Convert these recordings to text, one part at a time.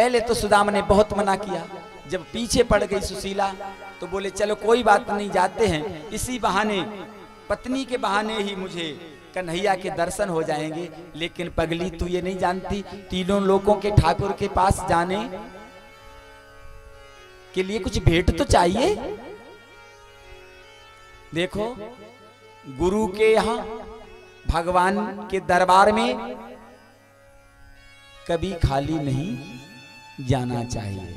पहले तो सुदामा ने बहुत मना किया, जब पीछे पड़ गई सुशीला तो बोले चलो कोई बात नहीं, जाते हैं, इसी बहाने पत्नी के बहाने ही मुझे कन्हैया के दर्शन हो जाएंगे। लेकिन पगली तू ये नहीं जानती, तीनों लोगों के ठाकुर के पास जाने के लिए कुछ भेंट तो चाहिए। देखो गुरु के यहाँ भगवान के दरबार में कभी खाली नहीं जाना चाहिए,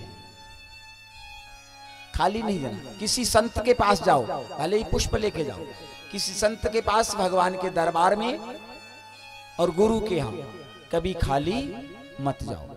खाली नहीं जाना। किसी संत के पास जाओ, भले ही पुष्प लेके जाओ, किसी संत के पास भगवान के दरबार में और गुरु के यहाँ कभी खाली मत जाओ।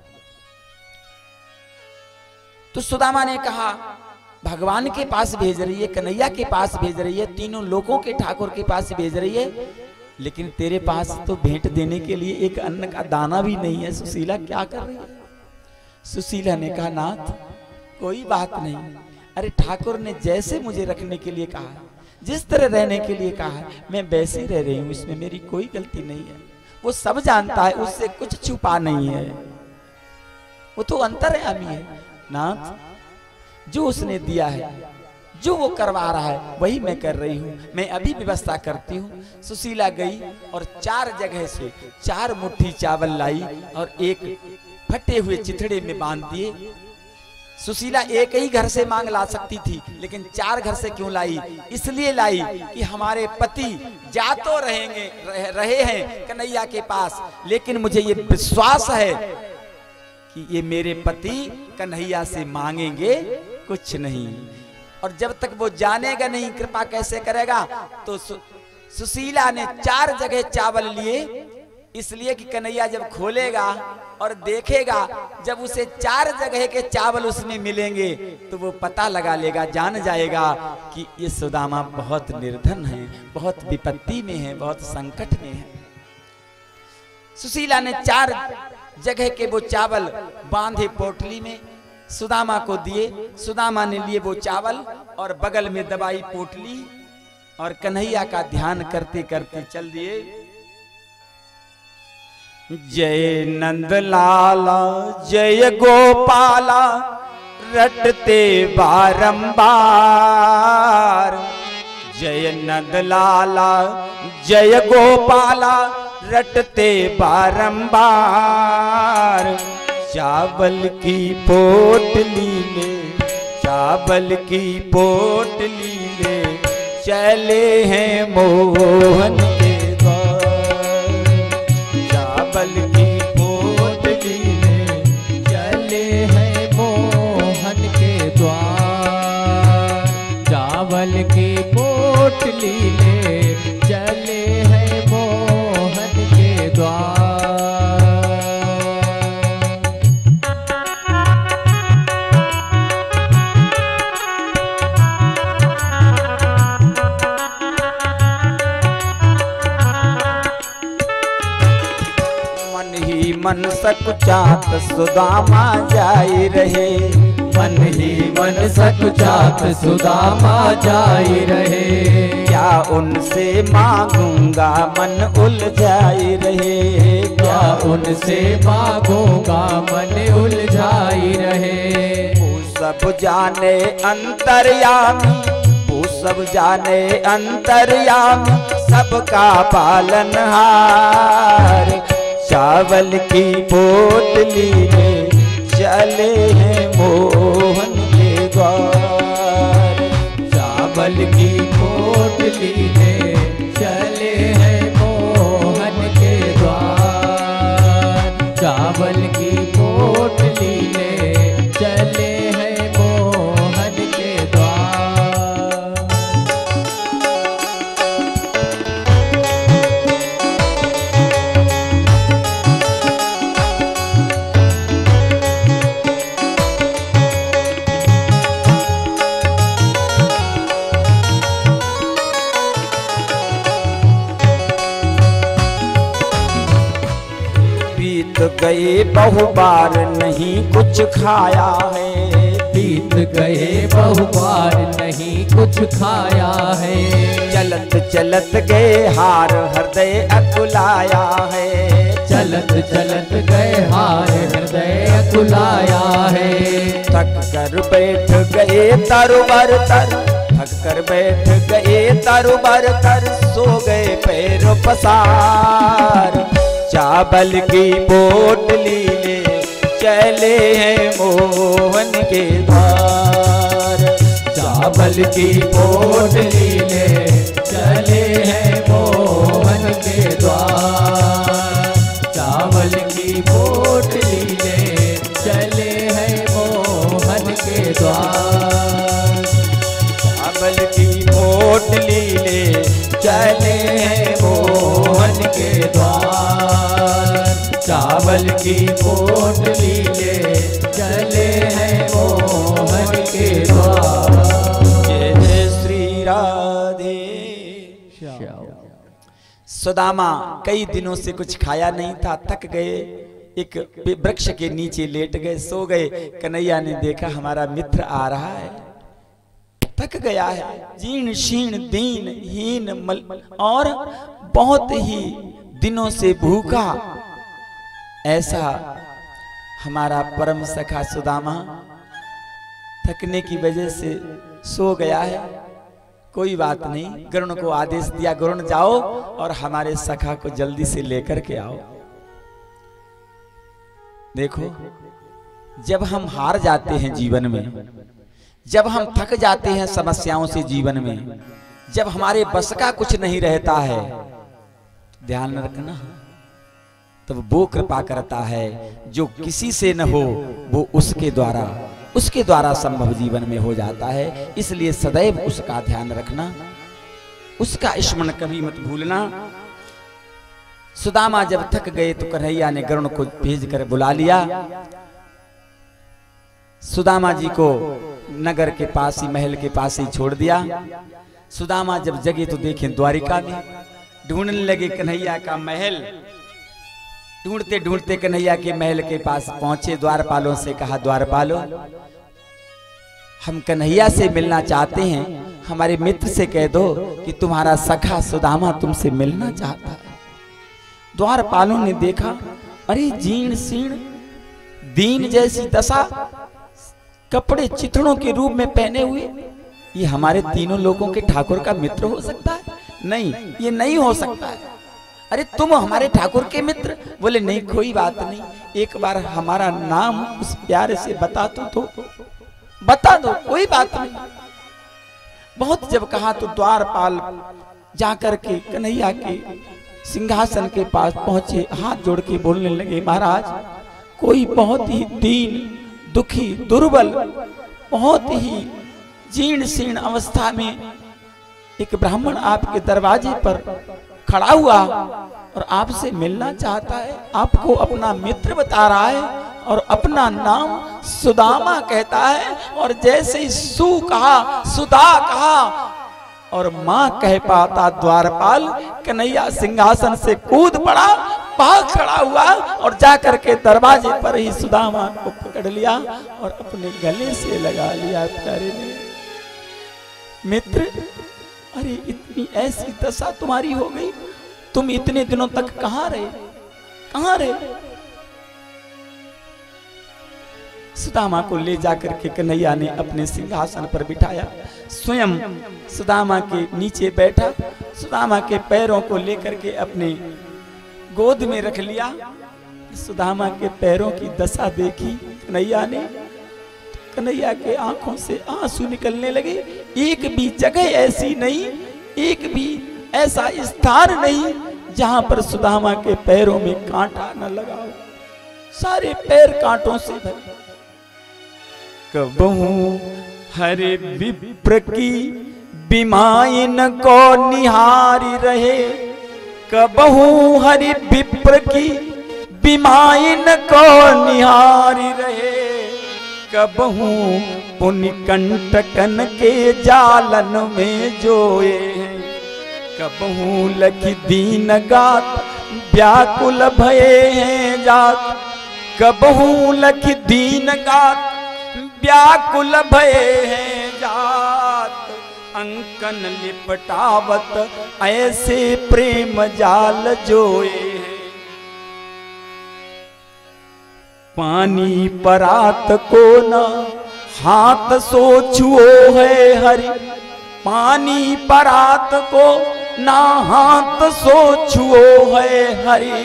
तो सुदामा ने कहा भगवान के पास भेज रही है, कन्हैया के पास भेज रही है, तीनों लोगों के ठाकुर के पास भेज रही है, लेकिन तेरे पास तो भेंट देने के लिए एक अन्न का दाना भी नहीं है। सुशीला क्या कर रही है? सुशीला ने कहा नाथ कोई बात नहीं, अरे ठाकुर ने जैसे मुझे रखने के लिए कहा है, जिस तरह रहने के लिए कहा है, मैं वैसे रह रही हूं, इसमें मेरी कोई गलती नहीं है। वो सब जानता है, उससे कुछ छुपा नहीं है, वो तो अंतर्यामी है। नाथ जो उसने दिया है, जो वो करवा रहा है वही मैं कर रही हूँ, मैं अभी व्यवस्था करती हूँ। सुशीला गई और 4 जगह से 4 मुट्ठी चावल लाई और एक फटे हुए चिथड़े में बांध दिए। सुशीला एक ही घर से मांग ला सकती थी, लेकिन 4 घर से क्यों लाई? इसलिए लाई कि हमारे पति जा तो रहे हैं कन्हैया के पास, लेकिन मुझे ये विश्वास है कि ये मेरे पति कन्हैया से मांगेंगे कुछ नहीं, और जब तक वो जानेगा नहीं कृपा कैसे करेगा। तो सुशीला ने 4 जगह चावल लिए, इसलिए कि कन्हैया जब खोलेगा और देखेगा, जब उसे 4 जगह के चावल उसमें मिलेंगे तो वो पता लगा लेगा, जान जाएगा कि ये सुदामा बहुत निर्धन है, बहुत विपत्ति में है, बहुत संकट में है। सुशीला ने 4 जगह के वो चावल बांधे पोटली में, सुदामा को दिए। सुदामा ने लिए वो चावल और बगल में दबाई पोटली और कन्हैया का ध्यान करते करते चल दिए। जय नंद लाला जय गोपाला रटते बारंबार, जय नंद लाला जय गोपाला रटते बारंबार। चावल की पोटली में, चावल की पोटली में चले हैं मोहन के द्वार। चावल की पोटली में चले हैं मोहन के द्वार। चावल की पोटली में चले हैं मोहन के द्वार। मन सकुचात सुदामा जाई रहे, मन ही मन सकुचात सुदामा जाई रहे। क्या उनसे मांगूंगा मन उलझाई रहे, क्या उनसे मांगूंगा मन उलझाई रहे। वो सब जाने अंतर्यामी, वो सब जाने अंतर्यामी, सबका पालनहार। चावल की पोटली में चले हैं मोहन के द्वार। चावल की पोटली में चले हैं मोहन के द्वार। चावल की पोटली में चले हैं मोहन के द्वार। गए बहु बार नहीं कुछ खाया है, बीत गए बहु बार नहीं कुछ खाया है। चलत चलत गए हार हृदय अकुलाया है, चलत चलत गए हार हृदय कुलाया है। थक कर बैठ गए तारुबर तर, थक कर बैठ गए तारुबर तर, सो गए पैर पसार। चावल की पोटली ले चले हैं मोहन के द्वार। चावल की पोटली ले चले हैं मोहन के द्वार। चावल की पोटली ले चले हैं मोहन के द्वार। चावल की पोटली ले चले हैं मोहन के द्वार। चावल की पोटली ले चले हैं मोहन के द्वार। जय श्री राधे। सुदामा कई दिनों से कुछ खाया नहीं था, थक गए, एक वृक्ष के नीचे लेट गए, सो गए। कन्हैया ने देखा हमारा मित्र आ रहा है, थक गया है, जीर्ण शीर्ण दीन हीन और बहुत ही दिनों से भूखा। ऐसा हमारा परम सखा सुदामा थकने की वजह से सो गया है। कोई बात नहीं, गरुण को आदेश दिया, गरुण जाओ और हमारे सखा को जल्दी से लेकर के आओ। देखो, जब हम हार जाते हैं जीवन में, जब हम थक जाते हैं समस्याओं से जीवन में, जब हमारे बस का कुछ नहीं रहता है, ध्यान रखना, तब वो कृपा करता है जो किसी से न हो वो उसके द्वारा संभव जीवन में हो जाता है। इसलिए सदैव उसका ध्यान रखना, उसका स्मरण कभी मत भूलना। सुदामा जब थक गए तो कन्हैया ने गरुण को भेजकर बुला लिया। सुदामा जी को नगर के पास ही, महल के पास ही छोड़ दिया। सुदामा जब जगे तो देखें द्वारिका में, ढूंढने लगे कन्हैया का महल। ढूंढते ढूंढते कन्हैया के महल के पास पहुंचे। द्वारपालों से कहा, द्वारपालों, हम कन्हैया से मिलना चाहते हैं, हमारे मित्र से कह दो कि तुम्हारा सखा सुदामा तुमसे मिलना चाहता है। द्वारपालों ने देखा, अरे जीर्ण शीर्ण दीन जैसी दशा, कपड़े चिथड़ों के रूप में पहने हुए, ये हमारे तीनों लोगों के ठाकुर का मित्र हो सकता है? नहीं, ये नहीं हो सकता है। अरे तुम हमारे ठाकुर के मित्र? बोले नहीं, कोई बात नहीं, एक बार हमारा नाम उस प्यारे से बता तो बता दो, कोई बात नहीं। बहुत जब कहा तो द्वारपाल जाकर के कन्हैया के सिंहासन के पास पहुंचे, हाथ जोड़ के बोलने लगे, महाराज, कोई बहुत ही दीन दुखी दुर्बल, बहुत ही जीर्ण शीर्ण अवस्था में एक ब्राह्मण आपके दरवाजे पर खड़ा हुआ और आपसे मिलना चाहता है, आपको अपना मित्र बता रहा है और अपना नाम सुदामा कहता है। और जैसे ही सु कहा, सुदा कहा और मां कह पाता द्वारपाल, कन्हैया सिंहासन से कूद पड़ा, भाग खड़ा हुआ और जाकर के दरवाजे पर ही सुदामा को पकड़ लिया और अपने गले से लगा लिया। प्यारे ने, मित्र, अरे इतनी ऐसी दशा तुम्हारी हो गई, तुम इतने दिनों तक कहां रहे, कहां रहे? सुदामा को ले जाकर के कन्हैया ने अपने सिंहासन पर बिठाया, स्वयं सुदामा के नीचे बैठा, सुदामा के पैरों को लेकर के अपने गोद में रख लिया। सुदामा के पैरों की दशा देखी कन्हैया ने, कन्हैया के आंखों से आंसू निकलने लगे। एक भी जगह ऐसी नहीं, एक भी ऐसा स्थान नहीं जहां पर सुदामा के पैरों में कांटा न लगा हो, सारे पैर कांटों से भरे। कबहू हरे विप्र की बिमाइन को निहारी रहे, कबहू हरि विप्र की बिमाइन को निहारी रहे, कबहू पुनि कंटकन के जालन में जोए, कबहू लखी दीन गात व्याकुल भये हैं जात, कबहू लखी दीन गात व्याकुल भये हैं जात, अंकन लिपटावत ऐसे प्रेम जाल जोए हैं। पानी परात को ना हाथ सो छुओ है हरि, पानी परात को ना हाथ सो छुओ है हरि,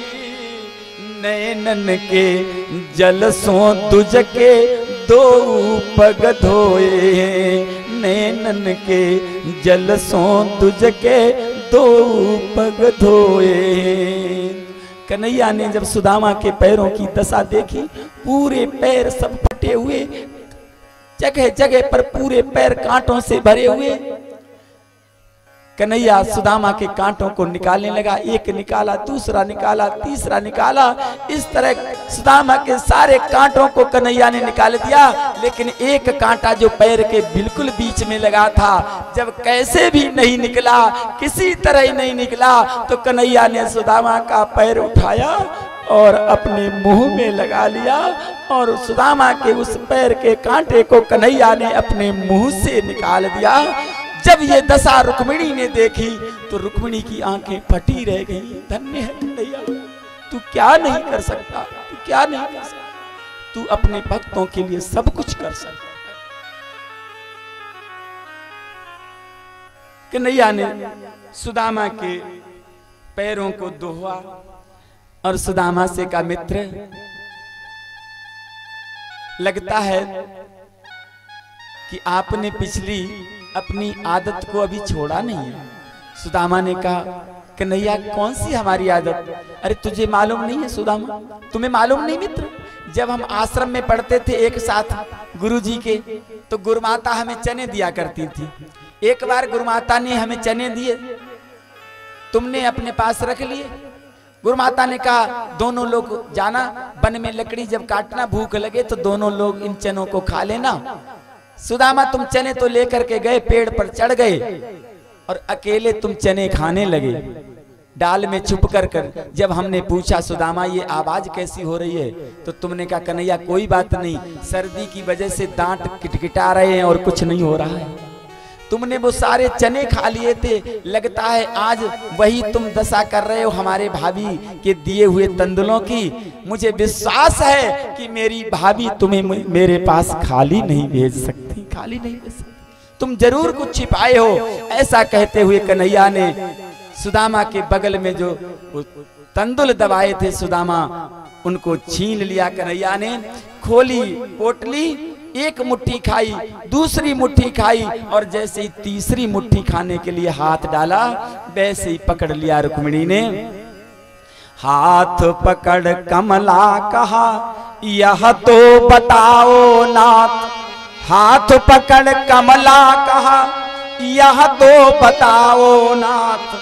नैनन के जल सो तुझ के दो पग धोए, नैनन के जल सो तुझ के दो पग धोए। कन्हैया ने जब सुदामा के पैरों की दशा देखी, पूरे पैर सब फटे हुए, जगह जगह पर पूरे पैर कांटों से भरे हुए। कन्हैया सुदामा के कांटों को निकालने लगा, एक निकाला, दूसरा निकाला, तीसरा निकाला, इस तरह सुदामा के सारे कांटों को कन्हैया ने निकाल दिया। लेकिन एक कांटा जो पैर के बिल्कुल बीच में लगा था, जब कैसे भी नहीं निकला, किसी तरह ही नहीं निकला, तो कन्हैया ने सुदामा का पैर उठाया और अपने मुंह में लगा लिया और सुदामा के उस पैर के कांटे को कन्हैया ने अपने मुंह से निकाल दिया। जब ये दशा रुक्मिणी ने देखी तो रुक्मिणी की आंखें फटी रह गई। धन्य है कन्हैया, तू क्या नहीं कर सकता, तू क्या नहीं कर सकता, तू अपने भक्तों के लिए सब कुछ कर सकता। कन्हैया ने सुदामा के पैरों को धोआ और सुदामा से कहा, मित्र लगता है कि आपने पिछली अपनी आदत को अभी छोड़ा नहीं है। सुदामा ने कहा, कन्हैया कौन सी हमारी आदत? अरे तुझे मालूम नहीं है सुदामा, तुम्हें मालूम नहीं मित्र, जब हम आश्रम में पढ़ते थे एक साथ गुरुजी के, तो गुरुमाता हमें चने दिया करती थी। एक बार गुरुमाता ने हमें चने दिए, तुमने अपने पास रख लिए। गुरुमाता ने कहा, दोनों लोग जाना वन में लकड़ी जब काटना, भूख लगे तो दोनों लोग इन चनों को खा लेना। सुदामा तुम चने तो लेकर के गए, पेड़ पर चढ़ गए और अकेले तुम चने खाने लगे डाल में छुप कर। जब हमने पूछा सुदामा ये आवाज कैसी हो रही है, तो तुमने कहा, कन्हैया कोई बात नहीं, सर्दी की वजह से दांत किटकिटा रहे हैं और कुछ नहीं हो रहा है। तुमने वो सारे चने खा लिए थे, लगता है आज वही तुम दशा कर रहे हो हमारे भाभी के दिए हुए तंदुलों की। मुझे विश्वास है कि मेरी भाभी तुम्हें मेरे पास खाली नहीं भेज सकती, खाली नहीं भेज सकती, तुम जरूर कुछ छिपाए हो। ऐसा कहते हुए कन्हैया ने सुदामा के बगल में जो तंदुल दबाए थे, सुदामा उनको छीन लिया। कन्हैया ने खोली पोटली, एक मुट्ठी खाई, दूसरी मुट्ठी खाई और जैसे ही तीसरी मुट्ठी खाने के लिए हाथ डाला, वैसे ही पकड़ लिया रुक्मिणी ने। हाथ पकड़ कमला कहा, यह तो बताओ नाथ, हाथ पकड़ कमला कहा, यह तो बताओ नाथ,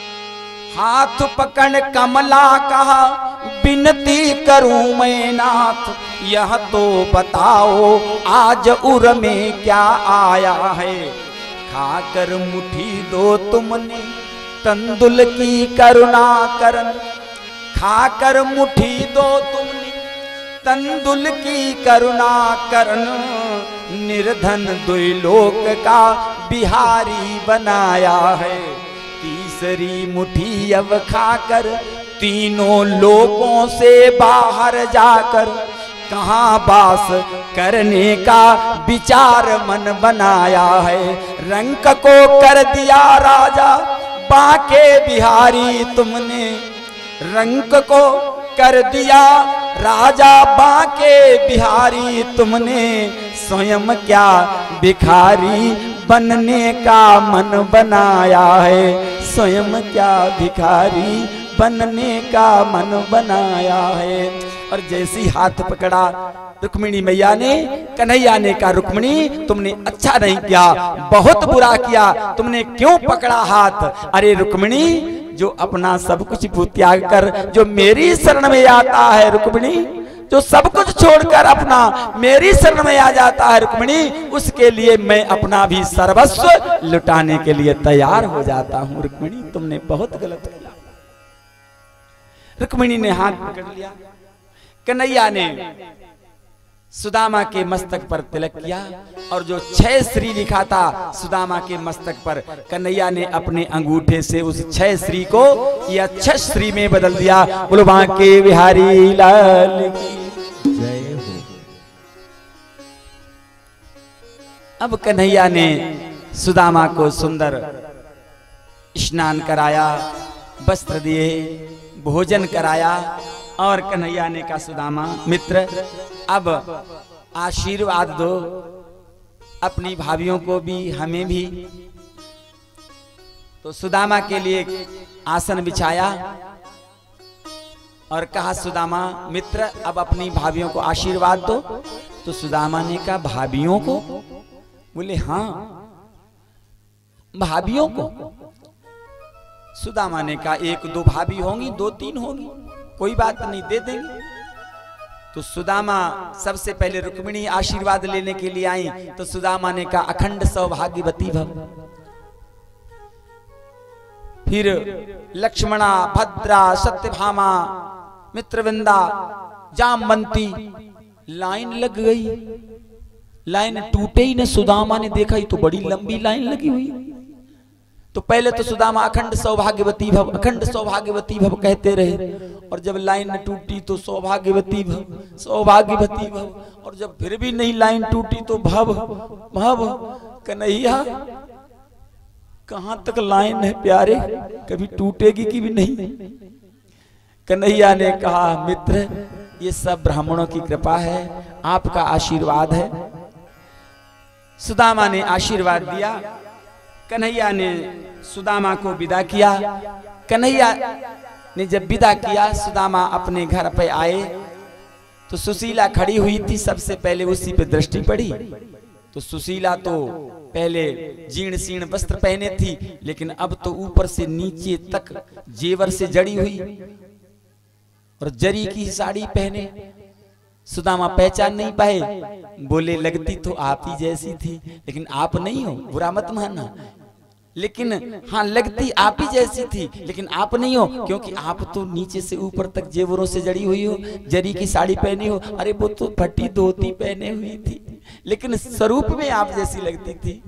हाथ पकड़ कमला कहा, विनती करूं मैं नाथ, यह तो बताओ आज उर में क्या आया है। खाकर मुट्ठी दो तुमने तंदुल की करुणा करन, खाकर मुट्ठी दो तुमने तंदुल की करुणा करन, निर्धन द्विलोक का बिहारी बनाया है। तीसरी मुट्ठी अब खाकर तीनों लोगों से बाहर जाकर, कहाँ बास करने का विचार मन बनाया है। रंक को कर दिया राजा बांके बिहारी तुमने, रंक को कर दिया राजा बांके बिहारी तुमने, स्वयं क्या भिखारी बनने का मन बनाया है, स्वयं क्या भिखारी बनने का मन बनाया है। और जैसे ही हाथ पकड़ा रुक्मिणी मैया ने, कन्हैया ने कहा, रुक्मिणी तुमने अच्छा नहीं किया, बहुत बुरा किया, तुमने क्यों पकड़ा हाथ? अरे रुक्मिणी, जो अपना सब कुछ त्याग कर जो मेरी शरण में आता है, रुक्मिणी जो सब कुछ छोड़कर अपना मेरी शरण में आ जाता है रुक्मिणी, उसके लिए मैं अपना भी सर्वस्व लुटाने के लिए तैयार हो जाता हूँ। रुक्मिणी तुमने बहुत गलत किया। रुक्मिणी ने हाथ पकड़ लिया। कन्हैया ने सुदामा के मस्तक पर तिलक किया और जो 6 श्री लिखा था सुदामा के मस्तक पर, कन्हैया ने अपने अंगूठे से उस 6 श्री को यह 6 श्री में बदल दिया। बोलो बांके बिहारी लाल की। अब कन्हैया ने सुदामा को सुंदर स्नान कराया, वस्त्र दिए, भोजन कराया और कन्हैया ने कहा सुदामा मित्र अब आशीर्वाद दो अपनी भाभियों को भी हमें भी। तो सुदामा के लिए आसन बिछाया और कहा सुदामा मित्र अब अपनी भाभियों को आशीर्वाद दो। तो सुदामा ने कहा भाभियों को? बोले हाँ भाभियों को। सुदामा ने कहा 1-2 भाभी होंगी, 2-3 होंगी, कोई बात नहीं दे देंगे। तो सुदामा सबसे पहले रुक्मिणी आशीर्वाद लेने के लिए आई। तो सुदामा ने कहा अखंड सौभाग्यवती भव। फिर लक्ष्मणा, भद्रा, सत्यभामा, मित्रविंदा, जामवंती, लाइन लग गई। लाइन टूटे ही न। सुदामा ने देखा ही तो बड़ी लंबी लाइन लगी हुई। तो पहले तो सुदामा अखंड सौभाग्यवती भव, अखंड सौभाग्यवती भव कहते रहे और जब लाइन टूटी तो सौभाग्यवती भव, सौभाग्यवती भव, और जब फिर भी नहीं लाइन टूटी तो भव भव। कन्हैया कहां तक लाइन है प्यारे, कभी टूटेगी कि भी नहीं? कन्हैया ने कहा मित्र ये सब ब्राह्मणों की कृपा है, आपका आशीर्वाद है। सुदामा ने आशीर्वाद दिया। कन्हैया ने सुदामा को विदा किया। कन्हैया ने जब विदा किया सुदामा अपने घर पे आए तो सुशीला खड़ी हुई थी। सबसे पहले उसी पे दृष्टि पड़ी। तो सुशीला तो पहले जीर्ण शीर्ण वस्त्र पहने थी, लेकिन अब तो ऊपर से नीचे तक जेवर से जड़ी हुई और जरी की साड़ी पहने। सुदामा पहचान नहीं पाए। बोले लगती तो आप ही जैसी थी, लेकिन आप नहीं हो, बुरा मत मानना। लेकिन हाँ लगती आप ही जैसी थी, लेकिन आप नहीं हो, क्योंकि आप तो नीचे से ऊपर तक जेवरों से जड़ी हुई हो, जरी की साड़ी पहनी हो। अरे वो तो फटी धोती पहने हुई थी, लेकिन स्वरूप में आप जैसी लगती थी।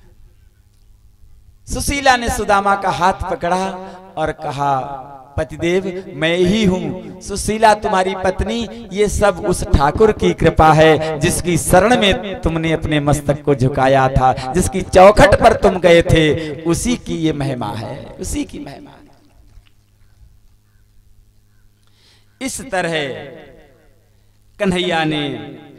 सुशीला ने सुदामा का हाथ पकड़ा और कहा पतिदेव मैं ही हूँ सुशीला तुम्हारी पत्नी। ये सब उस ठाकुर की कृपा है जिसकी शरण में तुमने अपने मस्तक को झुकाया था, जिसकी चौखट पर तुम गए थे, उसी की ये महिमा है, उसी की महिमा है। इस तरह कन्हैया ने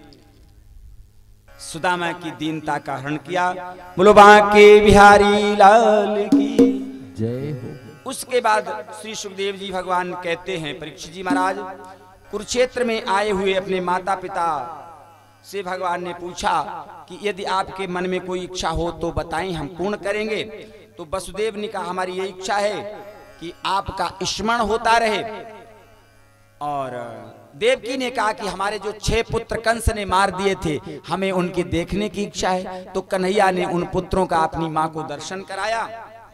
सुदामा की दीनता का हरण किया। बोलो बांके बिहारी लाल की जय हो। उसके बाद श्री सुखदेव जी भगवान कहते हैं परीक्षित जी महाराज कुरुक्षेत्र में आए हुए अपने माता पिता से भगवान ने पूछा कि यदि आपके मन में कोई इच्छा हो तो बताएं, हम पूर्ण करेंगे। तो वसुदेव ने कहा हमारी ये इच्छा है कि आपका स्मरण होता रहे। और देवकी ने कहा कि हमारे जो 6 पुत्र कंस ने मार दिए थे, हमें उनके देखने की इच्छा है। तो कन्हैया ने उन पुत्रों का अपनी मां को दर्शन कराया।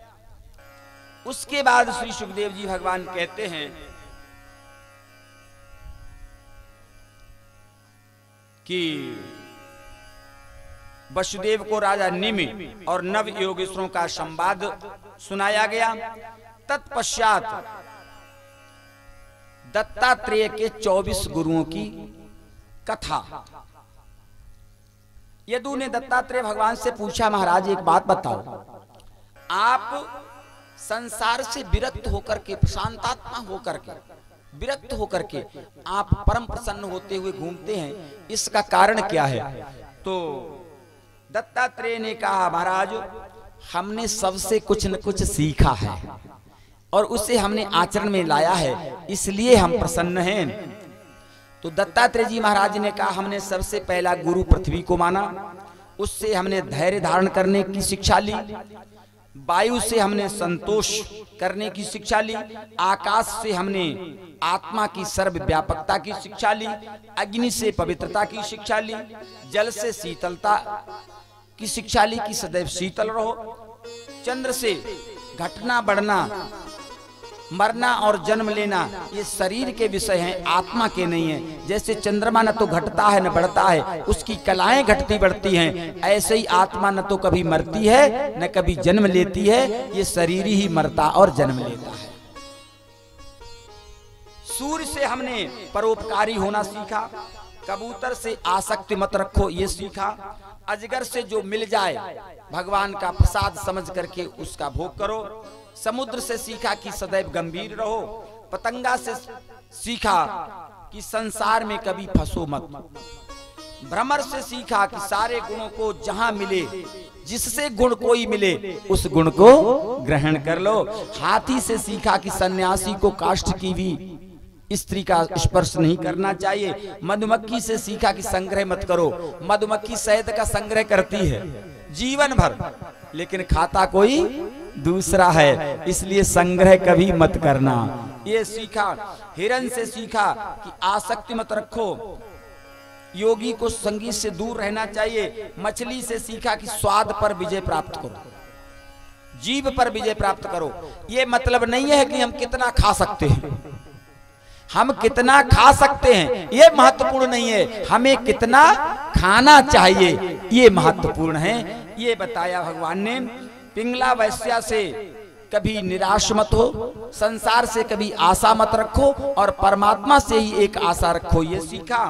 उसके बाद श्री सुखदेव जी भगवान कहते हैं कि वसुदेव को राजा निमि और नव योगेश्वरों का संवाद सुनाया गया। तत्पश्चात दत्तात्रेय के 24 गुरुओं की कथा। यदु ने दत्तात्रेय भगवान से पूछा महाराज एक बात बताओ, आप संसार से विरक्त होकर के, शांतात्मा होकर के, विरक्त होकर के आप परम प्रसन्न होते हुए घूमते हैं, इसका कारण क्या है? तो दत्तात्रेय ने कहा महाराज हमने सबसे कुछ न कुछ सीखा है और उसे हमने आचरण में लाया है, इसलिए हम प्रसन्न हैं। तो दत्तात्रेय जी महाराज ने कहा हमने सबसे पहला गुरु पृथ्वी को माना, उससे हमने धैर्य धारण करने की शिक्षा ली। वायु से हमने संतोष करने की शिक्षा ली। आकाश से हमने आत्मा की सर्वव्यापकता की शिक्षा ली। अग्नि से पवित्रता की शिक्षा ली। जल से शीतलता की शिक्षा ली कि सदैव शीतल रहो। चंद्र से घटना बढ़ना, मरना और जन्म लेना ये शरीर के विषय हैं, आत्मा के नहीं है। जैसे चंद्रमा न तो घटता है न बढ़ता है, उसकी कलाएं घटती बढ़ती हैं, ऐसे ही आत्मा न तो कभी मरती है न कभी जन्म लेती है, ये शरीर ही मरता और जन्म लेता है। सूर्य से हमने परोपकारी होना सीखा, कबूतर से आसक्ति मत रखो, ये सीखा। अजगर से जो मिल जाए भगवान का प्रसाद समझ करके उसका भोग करो। समुद्र से सीखा कि सदैव गंभीर रहो। पतंगा से सीखा कि संसार में कभी फंसो मत। भ्रमर से सीखा कि सारे गुणों को जहां मिले, जिससे गुण कोई मिले उस गुण को ग्रहण कर लो। हाथी से सीखा कि सन्यासी को काष्ठ की भी स्त्री का स्पर्श नहीं करना चाहिए। मधुमक्खी से सीखा कि संग्रह मत करो। मधुमक्खी शहद का संग्रह करती है जीवन भर, लेकिन खाता कोई दूसरा है, इसलिए संग्रह कभी मत करना, ये सीखा। हिरण से सीखा कि आसक्ति मत रखो। योगी को संगीत से दूर रहना चाहिए। मछली से सीखा कि स्वाद पर विजय प्राप्त करो, जीभ पर विजय प्राप्त करो। ये मतलब नहीं है कि हम कितना खा सकते हैं, हम कितना खा सकते हैं ये महत्वपूर्ण नहीं है, हमें कितना खाना चाहिए ये महत्वपूर्ण है। ये बताया भगवान ने। पिंगला वैश्या से कभी निराश मत हो, संसार से कभी आशा मत रखो, और परमात्मा से ही एक आशा रखो, ये सीखा।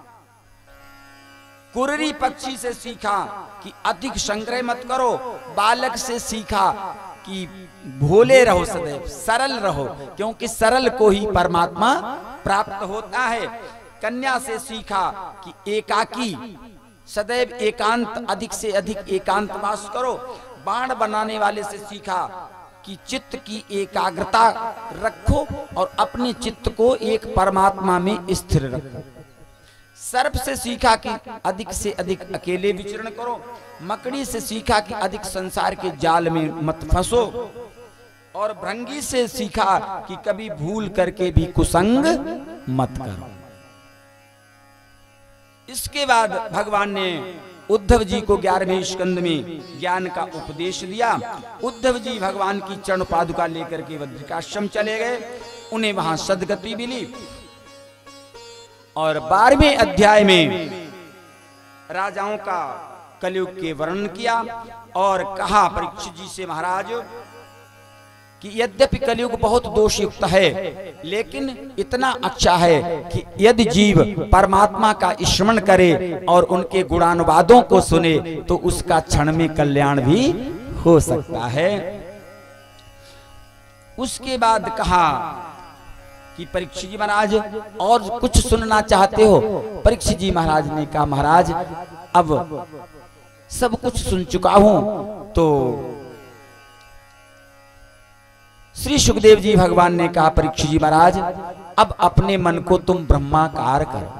कुररी पक्षी से सीखा कि अधिक संग्रह मत करो। बालक से सीखा कि भोले रहो, सदैव सरल रहो, क्योंकि सरल को ही परमात्मा प्राप्त होता है। कन्या से सीखा कि एकाकी सदैव एकांत, अधिक से अधिक एकांत वास करो। बाण बनाने वाले से सीखा कि चित्त की एकाग्रता रखो और अपने चित्त को एक परमात्मा में स्थिर रखो। सर्प से सीखा कि अधिक से अधिक अकेले विचरण करो। मकड़ी से सीखा कि अधिक संसार के जाल में मत फंसो। और भृंगी से सीखा कि कभी भूल करके भी कुसंग मत करो। इसके बाद भगवान ने उद्धव जी को 11वें स्कंद में ज्ञान का उपदेश दिया। उद्धव जी भगवान की चरण पादुका लेकर के बद्रिकाश्रम चले गए, उन्हें वहां सद्गति मिली। और 12वें अध्याय में राजाओं का कलयुग के वर्णन किया और कहा परीक्षित जी से, महाराज कि यद्यपि कलयुग बहुत दोषयुक्त है, लेकिन इतना अच्छा है कि यदि जीव परमात्मा का स्मरण करे और उनके गुणानुवादों को सुने तो उसका क्षण में कल्याण भी हो सकता है। उसके बाद कहा कि परीक्षित जी महाराज और कुछ सुनना चाहते हो? परीक्षित जी महाराज ने कहा, महाराज अब सब कुछ सुन चुका हूं। तो श्री सुखदेव जी भगवान ने कहा, परीक्षित जी महाराज अब अपने मन को तुम ब्रह्माकार करो।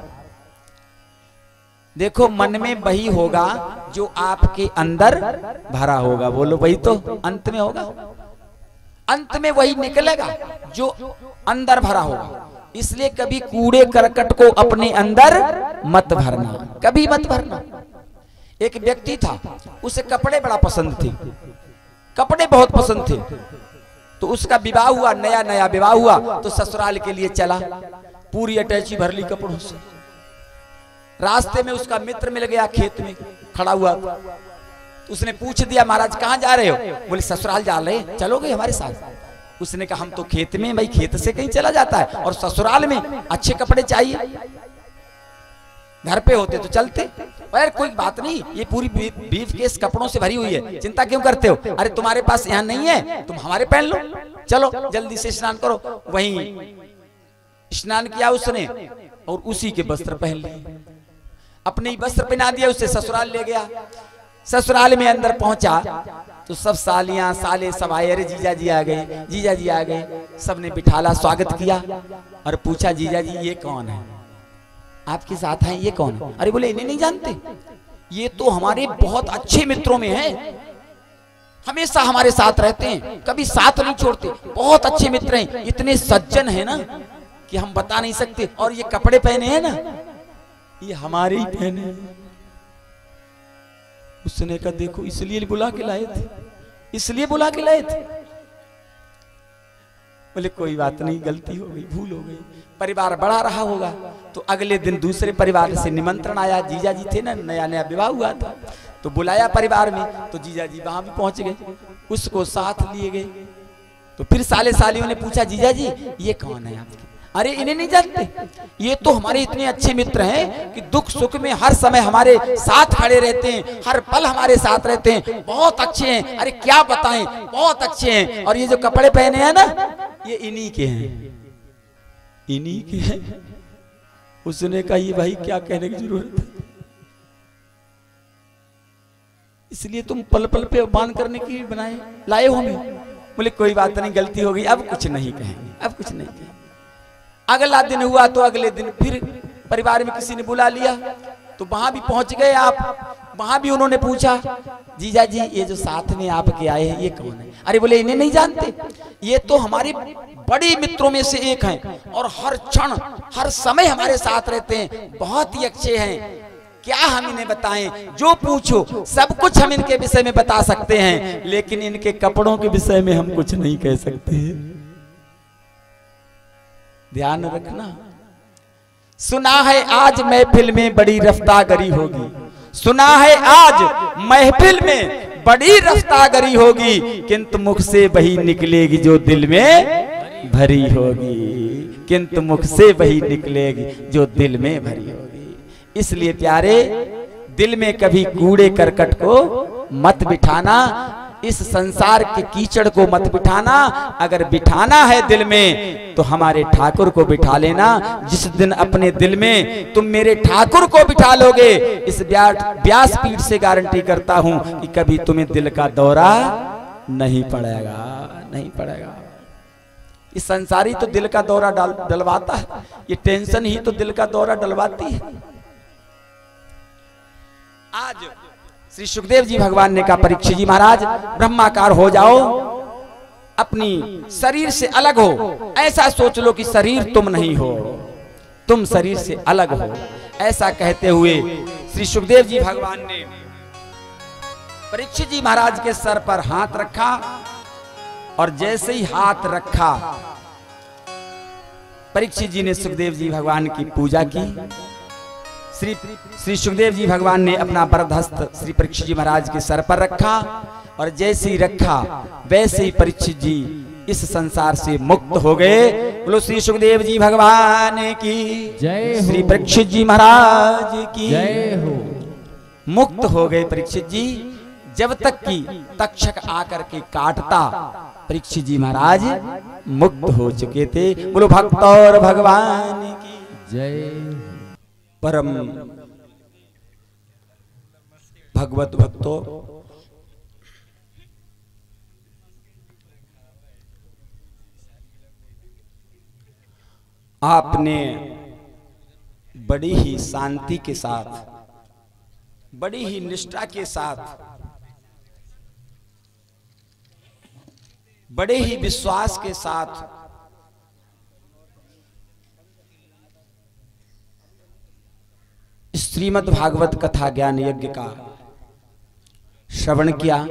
देखो मन में वही होगा जो आपके अंदर भरा होगा। बोलो वही तो अंत में होगा, अंत में वही निकलेगा जो अंदर भरा होगा। इसलिए कभी कूड़े करकट को अपने अंदर मत भरना, कभी मत भरना। एक व्यक्ति था, उसे कपड़े बड़ा पसंद थे, कपड़े बहुत पसंद थे। तो उसका विवाह हुआ, नया नया विवाह हुआ, तो ससुराल के लिए चला, पूरी अटैची भर ली कपड़ों से। रास्ते में उसका मित्र मिल गया, खेत में खड़ा हुआ। उसने पूछ दिया, महाराज कहाँ जा रहे हो? बोले ससुराल जा रहे हैं, चलोगे हमारे साथ? उसने कहा हम तो खेत में, भाई खेत से कहीं चला जाता है, और ससुराल में अच्छे कपड़े चाहिए, घर पे होते तो चलते। अरे कोई बात नहीं, ये पूरी बीफ केस कपड़ों से भरी हुई है, चिंता क्यों करते हो? अरे तुम्हारे पास यहाँ नहीं है, तुम हमारे पहन लो, चलो जल्दी से स्नान करो। वहीं स्नान किया उसने और उसी के वस्त्र पहन लिए, अपने ही वस्त्र पहना दिया, उसे ससुराल ले गया। ससुराल में अंदर पहुंचा तो सब सालियां साले सब आए, अरे जीजा जी आ गए, जीजा जी आ गए। सबने बिठाला, स्वागत किया और पूछा, जीजा जी ये कौन है आपके साथ हैं, ये कौन है? अरे बोले इन्हें नहीं जानते, ये तो हमारे बहुत अच्छे मित्रों में हैं, हमेशा हमारे साथ रहते हैं, कभी साथ नहीं छोड़ते, बहुत अच्छे मित्र हैं, इतने सज्जन हैं ना कि हम बता नहीं सकते। और ये कपड़े पहने हैं ना, ये हमारे ही पहने। उसने कहा देखो इसलिए बुला के लाए थे, इसलिए बुला के लाए थे। बोले कोई बात नहीं, गलती हो गई, भूल हो गई। परिवार बढ़ा रहा होगा, तो अगले दिन दूसरे परिवार से निमंत्रण आया। जीजा जी थे ना, नया नया विवाह हुआ था, तो बुलाया परिवार में, तो जीजा जी वहां भी पहुंच गए, उसको साथ लिए गए। तो फिर साले सालियों ने पूछा, जीजा जी ये कौन है आपके? अरे इन्हें नहीं जानते, ये तो हमारे इतने अच्छे मित्र हैं कि दुख सुख में हर समय हमारे साथ खड़े रहते हैं, हर पल हमारे साथ रहते हैं, बहुत अच्छे हैं। अरे क्या बताएं, बहुत अच्छे हैं। और ये जो कपड़े पहने हैं ना, ये इन्हीं के हैं, इन्हीं के हैं। उसने कहा ये भाई क्या कहने की जरूरत है, इसलिए तुम पल पल पे बांध करने की बनाए लाए हो हमें। बोले कोई बात नहीं, गलती हो गई, अब कुछ नहीं कहेंगे, अब कुछ नहीं कहेंगे। अगला दिन हुआ तो अगले दिन फिर परिवार में किसी ने बुला लिया, तो वहां भी पहुंच गए आप। वहां भी उन्होंने पूछा, जीजा जी ये जो साथ में आपके आए हैं ये कौन है? अरे बोले इन्हें नहीं जानते, ये तो हमारे बड़े मित्रों में से एक हैं और हर क्षण हर समय हमारे साथ रहते हैं, बहुत ही अच्छे हैं। क्या हम इन्हें बताएं? जो पूछो सब कुछ हम इनके विषय में बता सकते हैं, लेकिन इनके कपड़ों के विषय में हम कुछ नहीं कह सकते। ध्यान रखना। सुना है आज महफिल में बड़ी रफ्तागरी होगी, सुना है आज महफिल में बड़ी रफ्तागरी होगी, किंतु मुख से वही निकलेगी जो दिल में भरी होगी, किंतु मुख से वही निकलेगी जो दिल में भरी होगी। इसलिए प्यारे, दिल में कभी कूड़े करकट को मत बिठाना, इस संसार के कीचड़ को मत बिठाना। अगर बिठाना है दिल में तो हमारे ठाकुर को बिठा लेना। जिस दिन अपने दिल में तुम मेरे ठाकुर को बिठा लोगे, इस व्यासपीठ से गारंटी करता हूं कि कभी तुम्हें दिल का दौरा नहीं पड़ेगा, नहीं पड़ेगा। इस संसारी तो दिल का दौरा डलवाता है, ये टेंशन ही तो दिल का दौरा डलवाती है। आज श्री सुखदेव जी भगवान ने कहा, परीक्षित जी महाराज ब्रह्माकार हो जाओ, अपनी शरीर से अलग हो, ऐसा सोच लो कि शरीर तुम नहीं हो, तुम शरीर से अलग हो। ऐसा कहते हुए श्री सुखदेव जी भगवान ने परीक्षित जी महाराज के सर पर हाथ रखा, और जैसे ही हाथ रखा परीक्षित जी ने सुखदेव जी भगवान की पूजा की। श्री सुखदेव जी भगवान ने अपना वरद हस्त श्री परीक्षित जी महाराज के सर पर रखा, और जैसे ही रखा वैसे ही परीक्षित जी इस संसार से मुक्त हो गए। बोलो श्री सुखदेव जी भगवान की जय, श्री परीक्षित जी महाराज की जय हो। मुक्त हो गए परीक्षित जी, जब तक कि तक्षक आकर के काटता परीक्षित जी महाराज मुक्त हो चुके थे। बोलो भक्त और भगवान की जय। परम भगवत भक्तों, आपने बड़ी ही शांति के साथ, बड़ी ही निष्ठा के साथ, बड़े ही विश्वास के साथ श्रीमद् भागवत कथा ज्ञान यज्ञ का श्रवण किया,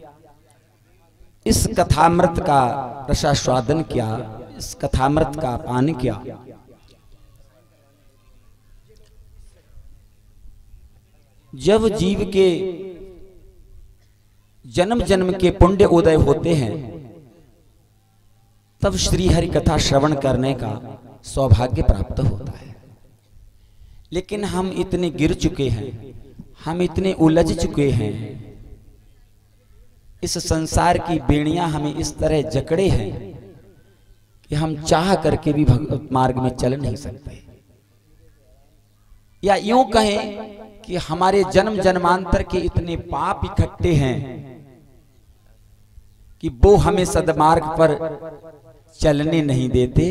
इस कथामृत का रसास्वादन किया, इस कथामृत का पान किया। जब जीव के जन्म जन्म के पुण्य उदय होते हैं, तब श्री हरि कथा श्रवण करने का सौभाग्य प्राप्त होता है। लेकिन हम इतने गिर चुके हैं, हम इतने उलझ चुके हैं, इस संसार की बेड़ियां हमें इस तरह जकड़े हैं कि हम चाह करके भी भगवत मार्ग में चल नहीं सकते। या यूं कहें कि हमारे जन्म जन्मांतर के इतने पाप इकट्ठे हैं कि वो हमें सद्मार्ग पर चलने नहीं देते।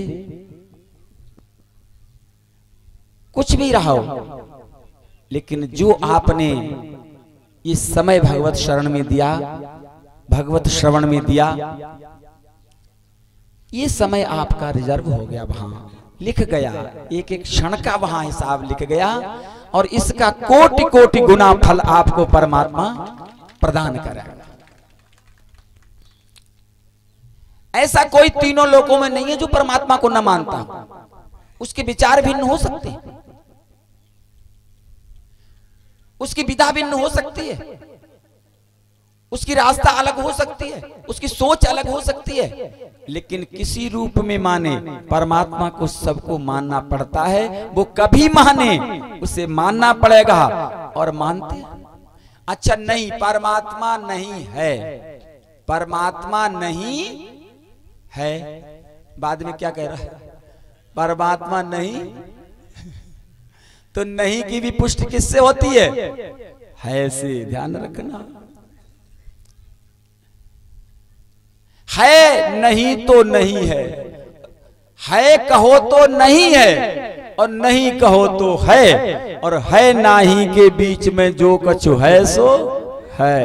कुछ भी रहा हो, लेकिन जो आपने ये समय भगवत शरण में दिया, भगवत श्रवण में दिया, ये समय आपका रिजर्व हो गया, वहां लिख गया, एक एक क्षण का वहां हिसाब लिख गया, और इसका कोटि कोटि गुना फल आपको परमात्मा प्रदान करेगा। ऐसा कोई तीनों लोकों में नहीं है जो परमात्मा को न मानता, उसके विचार भिन्न हो सकते हैं, उसकी विधा भिन्न हो सकती है, उसकी रास्ता अलग हो सकती है, उसकी सोच अलग हो सकती है, लेकिन किसी रूप में माने, परमात्मा को सबको मानना पड़ता है। वो कभी माने उसे मानना पड़ेगा। और मानते अच्छा नहीं, परमात्मा नहीं है, परमात्मा नहीं है, बाद में क्या कह रहा है, परमात्मा नहीं, तो नहीं की भी पुष्टि किससे होती है से, ध्यान रखना। है नहीं तो नहीं है कहो तो नहीं है, और नहीं कहो तो है, और है नाही के बीच में जो कछु है सो है।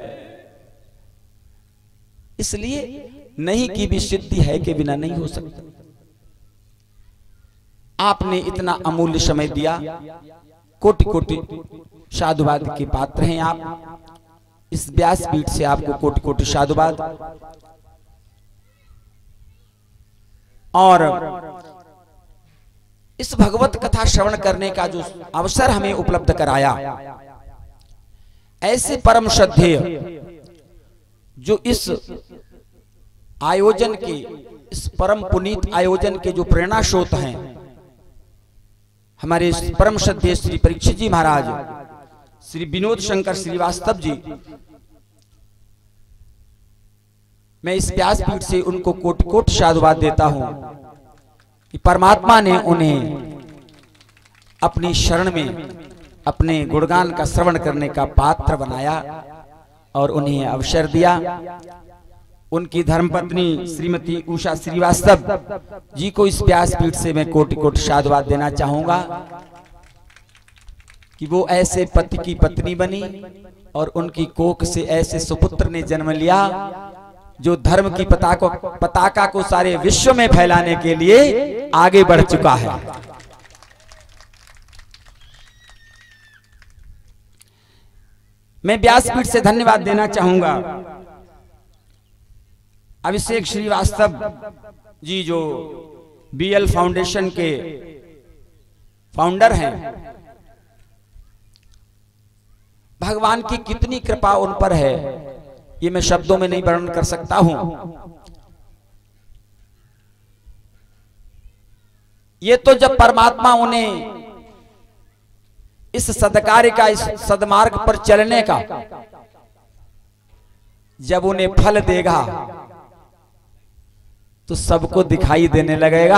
इसलिए नहीं की भी सिद्धि है के बिना नहीं हो सकता। आपने इतना अमूल्य समय दिया, कोटि कोटि साधुवाद के पात्र हैं आप। इस व्यासपीठ से आपको कोटि कोटि साधुवाद। और इस भगवत कथा श्रवण करने का जो अवसर हमें उपलब्ध कराया, ऐसे परम श्रद्धेय जो इस आयोजन के, इस परम पुनीत आयोजन के जो प्रेरणा स्रोत हैं, हमारे परम श्रद्धेय श्री परीक्षित जी महाराज, श्री विनोद शंकर श्रीवास्तव जी, मैं इस व्यासपीठ से उनको कोटि कोटि साधुवाद देता हूं कि परमात्मा ने उन्हें अपनी शरण में अपने गुणगान का श्रवण करने का पात्र बनाया और उन्हें अवसर दिया। उनकी धर्मपत्नी श्रीमती उषा श्रीवास्तव जी को इस व्यासपीठ से मैं कोटि कोटि साधुवाद देना चाहूंगा कि वो ऐसे पति की पत्नी बनी और उनकी कोख से ऐसे सुपुत्र ने जन्म लिया जो धर्म की पताका को सारे विश्व में फैलाने के लिए आगे बढ़ चुका है। मैं व्यासपीठ से धन्यवाद देना चाहूंगा अभिषेक श्रीवास्तव जी जो बीएल फाउंडेशन के फाउंडर हैं। भगवान की कितनी कृपा उन पर है ये मैं शब्दों में नहीं वर्णन कर सकता हूं। ये तो जब परमात्मा उन्हें इस सदकार्य का, इस सदमार्ग पर चलने का जब उन्हें फल देगा तो सबको दिखाई देने लगेगा।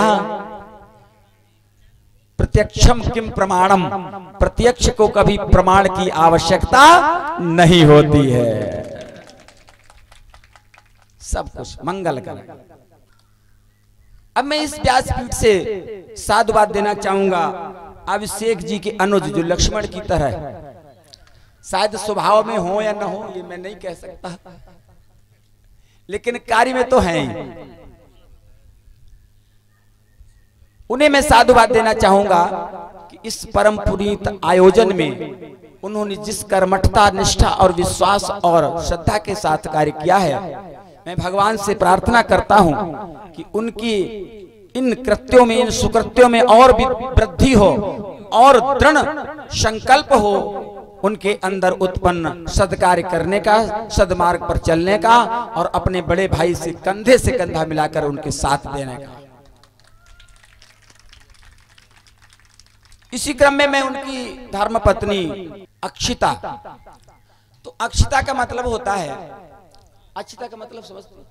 प्रत्यक्षम किम प्रमाणम, प्रत्यक्ष को कभी प्रमाण की आवश्यकता नहीं होती है। सब कुछ मंगल कर। अब मैं इस व्यासपीठ से साधुवाद देना चाहूंगा अभिषेक जी के अनुज जो लक्ष्मण की तरह, शायद स्वभाव में हो या न हो ये मैं नहीं कह सकता, लेकिन कार्य में तो है ही। उन्हें मैं साधुवाद देना चाहूंगा कि इस परम पुनीत आयोजन में उन्होंने जिस कर्मठता, निष्ठा और विश्वास और श्रद्धा के साथ कार्य किया है, मैं भगवान से प्रार्थना करता हूं कि उनकी इन कृत्यों में, इन सुकृत्यों में और भी वृद्धि हो और दृढ़ संकल्प हो उनके अंदर उत्पन्न सदकार्य करने का, सदमार्ग पर चलने का और अपने बड़े भाई से कंधा मिलाकर उनके साथ देने का। इसी क्रम में मैं उनकी धर्मपत्नी अक्षिता, तो अक्षिता का मतलब होता है, अक्षिता का मतलब समझते हैं?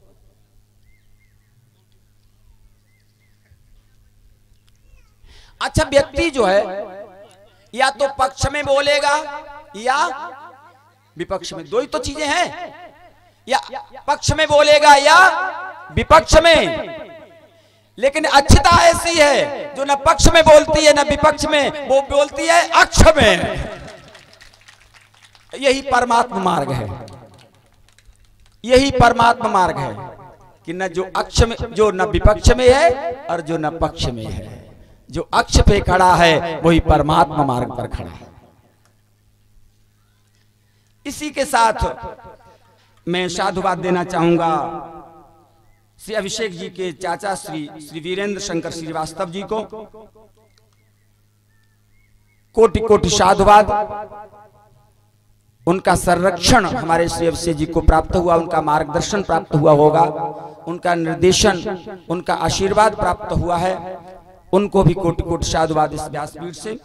अच्छा, व्यक्ति जो है या तो पक्ष में बोलेगा या विपक्ष में, दो ही तो चीजें हैं, या पक्ष में बोलेगा या विपक्ष में। लेकिन अक्षता ऐसी है जो न पक्ष में बोलती है न विपक्ष में, वो बोलती है अक्ष में। यही परमात्मा मार्ग है, यही परमात्मा मार्ग है कि न जो अक्ष में, जो न विपक्ष में है और जो न पक्ष में है। जो अक्ष पे खड़ा है वही परमात्मा मार्ग पर खड़ा है। इसी के साथ मैं साधुवाद देना चाहूंगा श्री अभिषेक जी के चाचा श्री वीरेंद्र शंकर श्रीवास्तव जी को। कोटि कोटि साधुवाद। उनका संरक्षण हमारे श्री अभिषेक जी को प्राप्त हुआ, उनका मार्गदर्शन प्राप्त हुआ होगा, उनका निर्देशन, उनका आशीर्वाद प्राप्त हुआ है। उनको भी कोटि कोटि साधुवाद इस व्यासपीठ से।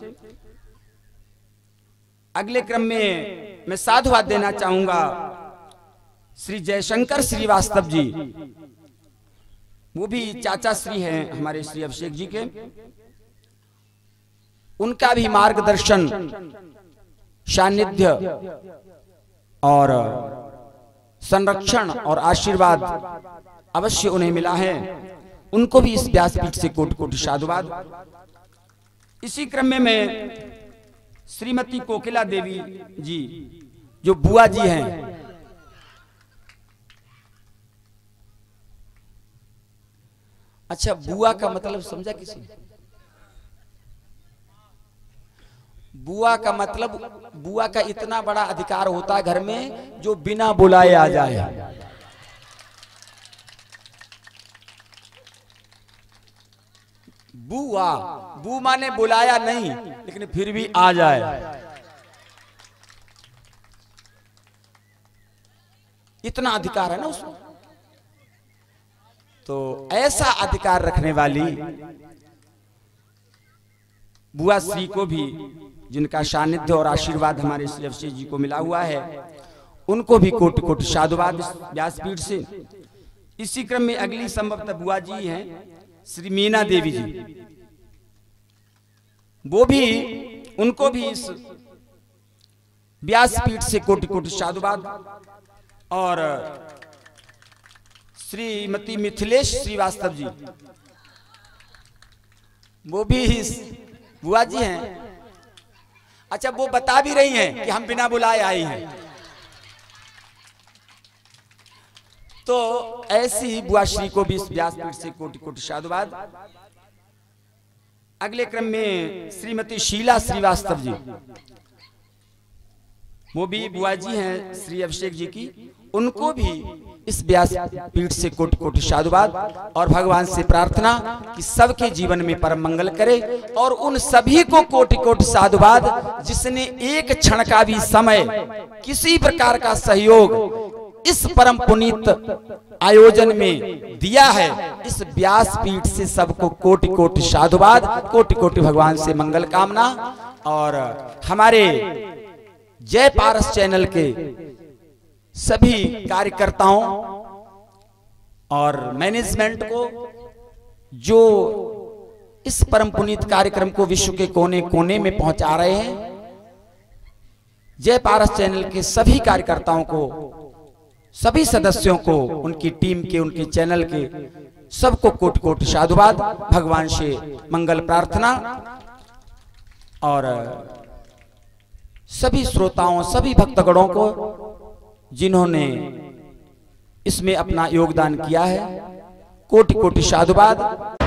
अगले क्रम में मैं साधुवाद देना चाहूंगा श्री जयशंकर श्रीवास्तव जी। वो भी चाचा श्री हैं हमारे श्री अभिषेक जी के। उनका भी मार्गदर्शन, सानिध्य और संरक्षण और आशीर्वाद अवश्य उन्हें मिला है। उनको भी इस व्यासपीठ से कोटि कोटि साधुवाद। इसी क्रम में मैं श्रीमती कोकिला देवी जी जो बुआ जी हैं, अच्छा बुआ का मतलब समझा किसी? बुआ का मतलब, बुआ का इतना बड़ा अधिकार होता है घर में जो बिना बुलाए आ जाए। बुआ, बू माने बुलाया नहीं लेकिन फिर भी आ जाए। इतना अधिकार है ना उसमें। तो ऐसा अधिकार रखने वाली बुआ श्री को भी, जिनका सानिध्य और आशीर्वाद हमारे श्री अभिषेक जी को मिला हुआ है, उनको भी कोटि कोटि साधुवाद इस व्यासपीठ से। इसी क्रम में अगली संभवतः बुआ जी हैं श्री मीना देवी जी। वो भी, उनको भी इस व्यासपीठ से कोटि कोटि साधुवाद। और श्रीमती मिथिलेश श्रीवास्तव जी, वो भी इस बुआ जी हैं। अच्छा, वो बता भी रही हैं कि हम बिना बुलाए आई हैं। तो ऐसी बुआ श्री को भी इस व्यासपीठ से कोटि कोटि साधुवाद। अगले क्रम में श्रीमती शीला श्रीवास्तव जी, वो भी बुआ जी हैं श्री अभिषेक जी की। उनको भी इस व्यासपीठ से कोटि कोटि साधुवाद और भगवान से प्रार्थना कि सबके जीवन में परम मंगल करे। और उन सभी को कोटि कोटि साधुवाद जिसने एक क्षण का भी समय, किसी प्रकार का सहयोग इस परम पुनीत आयोजन में दिया है। इस व्यासपीठ से सबको कोटि कोटि साधुवाद, कोटि कोटि भगवान से मंगल कामना। और हमारे जय पारस चैनल के सभी कार्यकर्ताओं और मैनेजमेंट को, जो इस परम पुनीत कार्यक्रम को विश्व के कोने कोने में पहुंचा रहे हैं, जय पारस चैनल के सभी कार्यकर्ताओं को, सभी सदस्यों को, उनकी टीम के, उनके चैनल के सबको कोटि कोटि साधुवाद, भगवान से मंगल प्रार्थना। और सभी श्रोताओं, सभी भक्तगणों को जिन्होंने इसमें अपना योगदान किया है, कोटि कोटि साधुवाद।